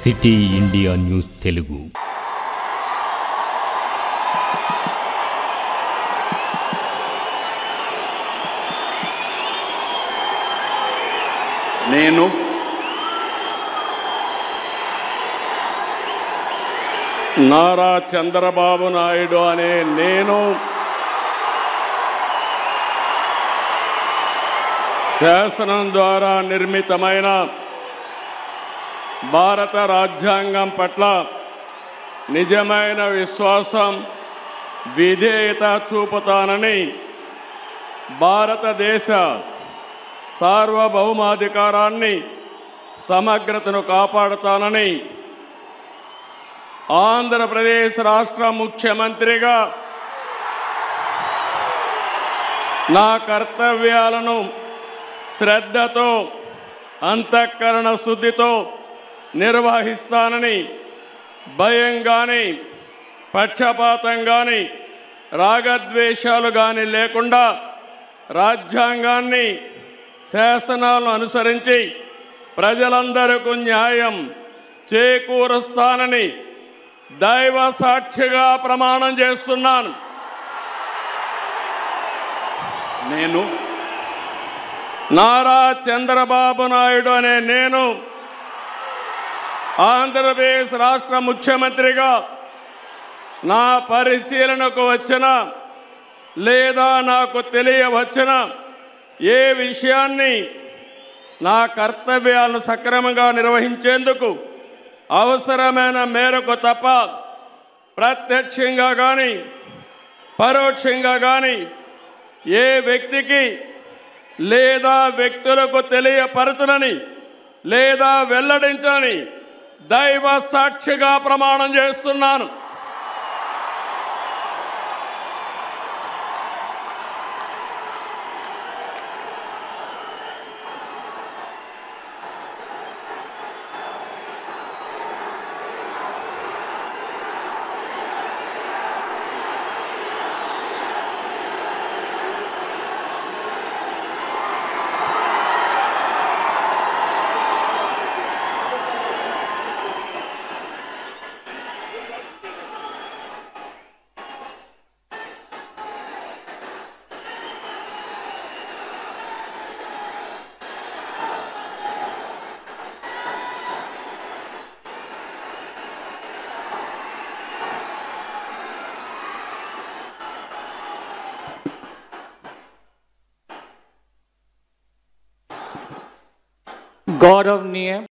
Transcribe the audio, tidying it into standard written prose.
City India news Telugu. నేను నారా చంద్రబాబు నాయుడు అనే నేను శాసనం ద్వారా నిర్మితమైన భారత రాజ్యాంగం పట్ల నిజమైన విశ్వాసం, విధేయత చూపుతానని, భారతదేశ సార్వభౌమాధికారాన్ని, సమగ్రతను కాపాడుతానని ఆంధ్రప్రదేశ్ రాష్ట్ర ముఖ్యమంత్రిగా నా కర్తవ్యాలను శ్రద్ధతో, అంతఃకరణ శుద్ధితో నిర్వహిస్తానని, భయం కానీ, పక్షపాతం కానీ, రాగద్వేషాలు కానీ లేకుండా రాజ్యాంగాన్ని, శాసనాలను అనుసరించి ప్రజలందరికీ న్యాయం చేకూరుస్తానని దైవ సాక్షిగా ప్రమాణం చేస్తున్నాను. నేను నారా చంద్రబాబు నాయుడు అనే నేను ఆంధ్రప్రదేశ్ రాష్ట్ర ముఖ్యమంత్రిగా నా పరిశీలనకు వచ్చిన లేదా నాకు తెలియవచ్చిన ఏ విషయాన్ని నా కర్తవ్యాలను సక్రమంగా నిర్వహించేందుకు అవసరమైన మేరకు తప్ప ప్రత్యక్షంగా కానీ పరోక్షంగా కానీ ఏ వ్యక్తికి లేదా వ్యక్తులకు తెలియపరచనని లేదా వెల్లడించని దైవ సాక్షిగా ప్రమాణం చేస్తున్నాను. गौरवनीय